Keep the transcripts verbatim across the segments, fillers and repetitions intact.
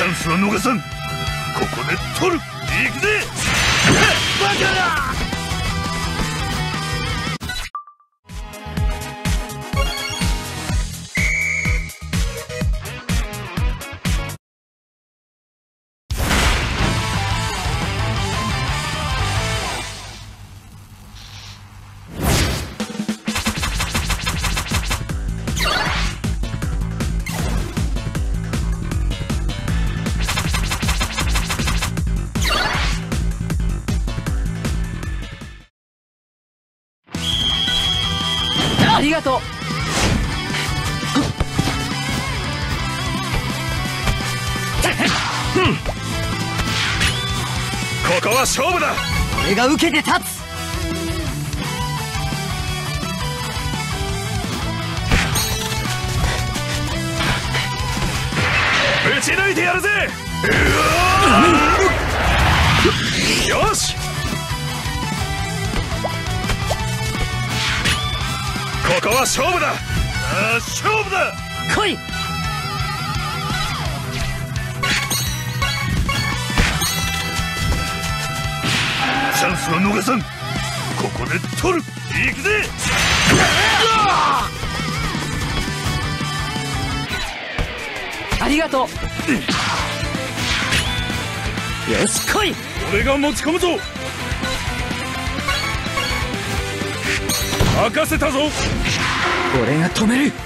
ャンスは逃さん。ここで取る。行くぜバカだ。 ありがとう。 ここは勝負だ。 俺が受けて立つ。 打ち抜いてやるぜ。よし、ここは勝負だ。ああ、勝負だ。 来い。 チャンスは逃さん。ここで取る。行くぜ。 ありがとう。よし来い。 俺が持ち込むぞ。任せたぞ。 俺が止める。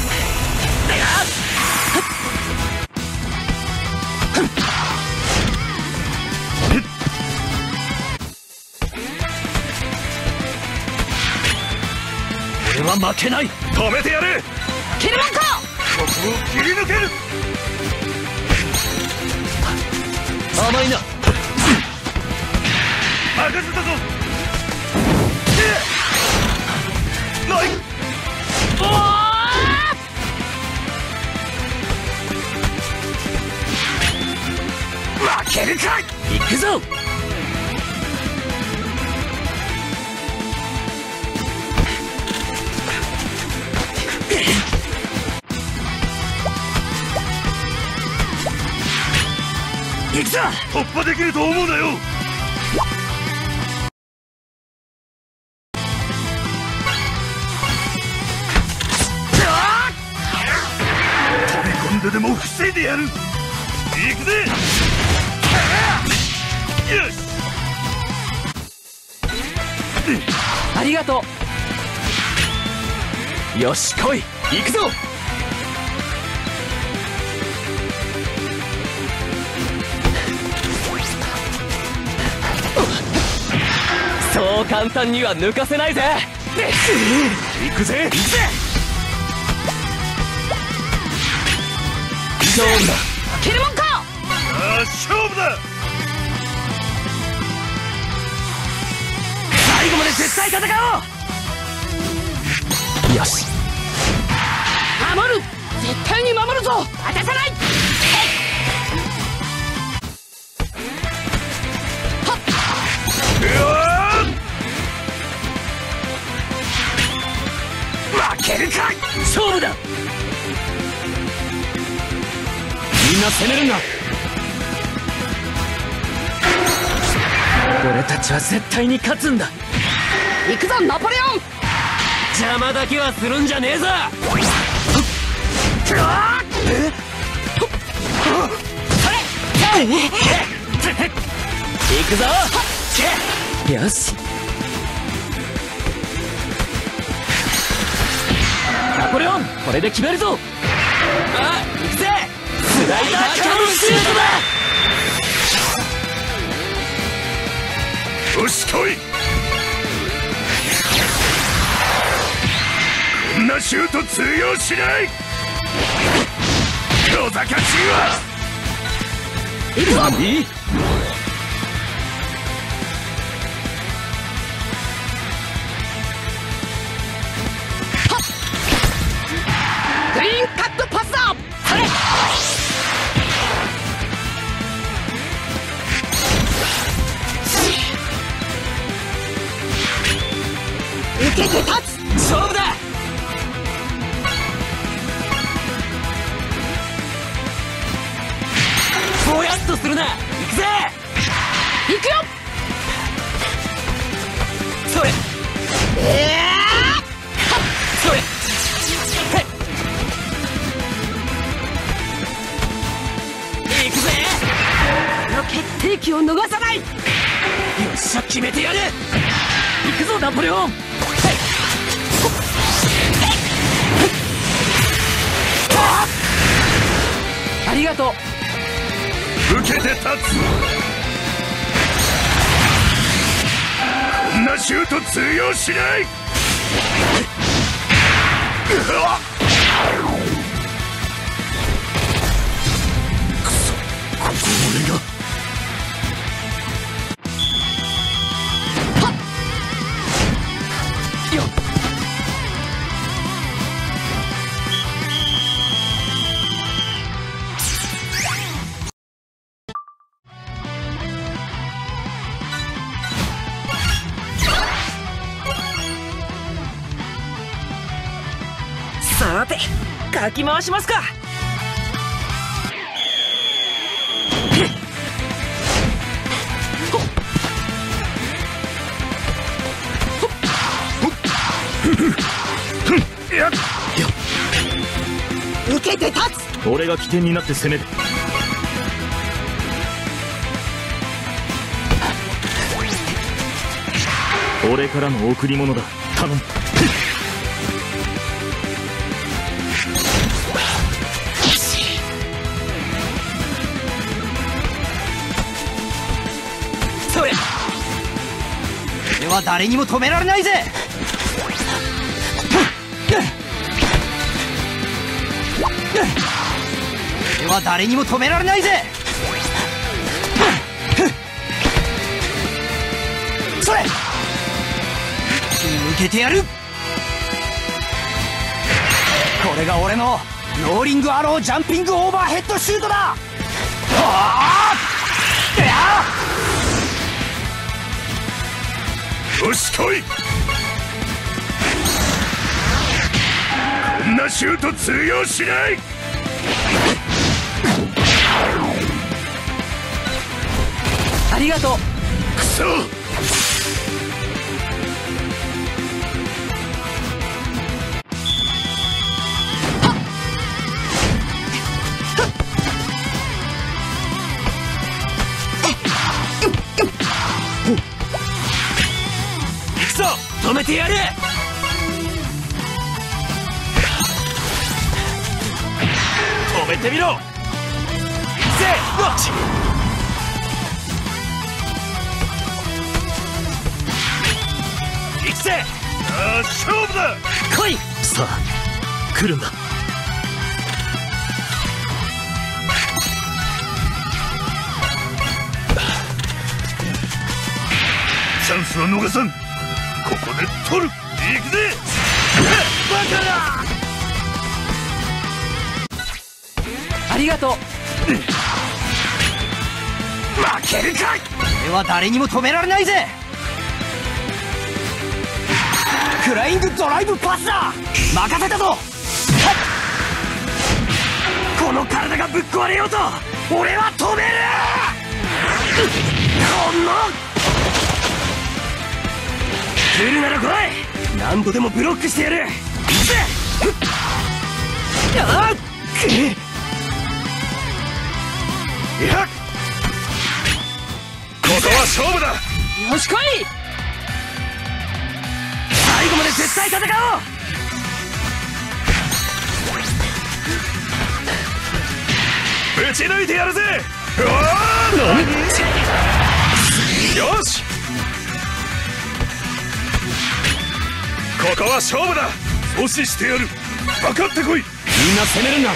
俺は負けない。 止めてやる。 キルマンコ。 ここを切り抜ける。 甘いな。 任せたぞ。ない。負けるか。 行くぞ。行くぞ。 突破できると思うなよ。飛び込んででも防いでやる。行くぜ。よし。 ありがとう。よし来い。行くぞ。そう簡単には抜かせないぜ。 行くぜ。行くぜ。 勝負だ。キルモンコ。 ああ、勝負だ。 最後まで絶対戦おう。よし。守る。絶対に守るぞ。渡さない。 負けるか。 勝負だ。みんな攻めるんだ。俺たちは絶対に勝つんだ。行くぞナポレオン。邪魔だけはするんじゃねえぞ。行くぞ。よし。ナポレオン、これで決めるぞ。あ、行くぜ。スライダーキャノンシュートだ。 よし来い。こんなシュート通用しない。小賢しいわ。 行くぞ。いい。グリーンカットパスだ。それ。受けて立つ。勝負だ。 ストするな。行くぜ。行くよ。それ。ええー、それ。へっ、行くぜ。この決定機を逃さない。よっしゃ、決めてやる。行くぞナポレオン。ありがとう。 受けて立つ。こんなシュート通用しない。うわっ、くそ、ここ俺が。 よっ、さてかき回しますか。受けて立つ。 俺が起点になって攻める。俺からの贈り物だ。頼む。 それ。俺は誰にも止められないぜ。俺は誰にも止められないぜ。それ。抜けてやる。これが俺のローリングアロージャンピングオーバーヘッドシュートだ。はあ、 よし来い。こんなシュート通用しない。 ありがとう。 くそ、 止めてやる。 止めてみろ。 せっ、わっ、 行くぜ。さあ勝負だ。 来い。 さあ来るんだ。チャンスは逃さん。ここで取る。行くぜ。バカだ。 ありがとう。 負けるか。 俺は誰にも止められないぜ。フライングドライブパスだ。任せたぞ。この体がぶっ壊れようと俺は止める。こんな来るなら来い。何度でもブロックしてやる。行くぜ。あっ、くっ、 いや、ここは勝負だ。 よし来い。最後まで絶対戦おう。 ぶち抜いてやるぜ。うわー、よし、ここは勝負だ。阻止してやる。かかってこい。 みんな攻めるんだ。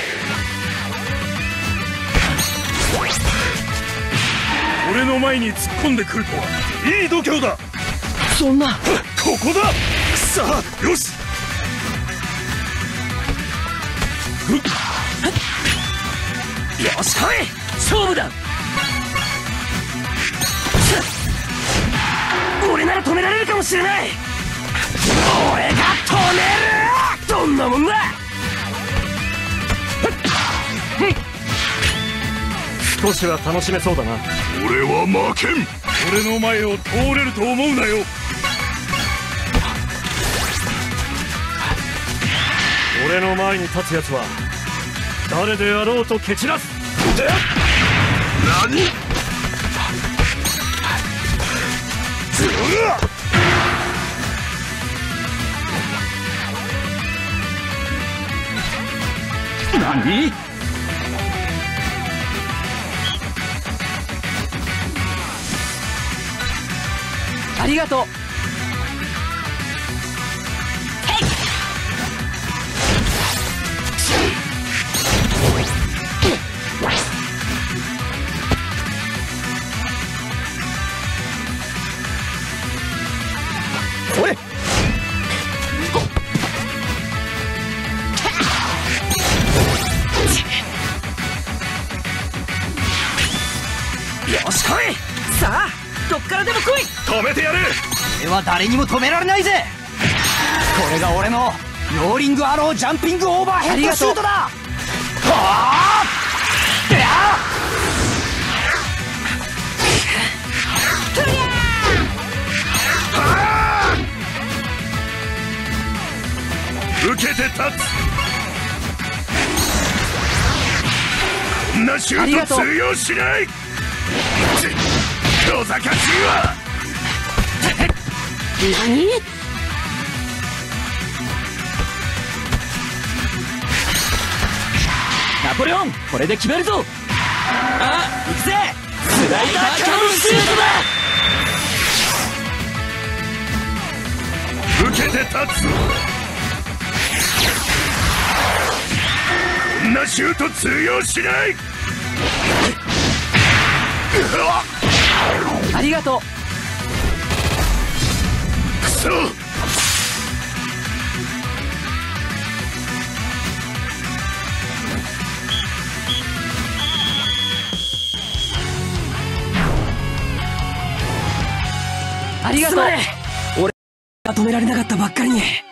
俺の前に突っ込んでくるとは。いい度胸だ。 そんな。 ここだ。さあよし。 よし来い。勝負だ。俺なら止められるかもしれない。俺が止める。どんなもんだ。 少しは楽しめそうだな。 俺は負けん。俺の前を通れると思うなよ。 俺の前に立つやつは誰であろうと蹴散らす。 何？ 何？ありがとう。これよし来い。さあどっからでも来い。 止めてやる。 俺は誰にも止められないぜ。これが俺のローリングアロージャンピングオーバーヘッドシュートだ。はあいや受けて立つ。こんなシュート通用しない。小賢しいわ。 何？ナポレオンこれで決めるぞ。ああ行くぜ。スライダーキャノンシュートだ。 受けて立つ。こんなシュート通用しない。 ありがとう。 くそ。 ありがとう。俺が止められなかったばっかりに。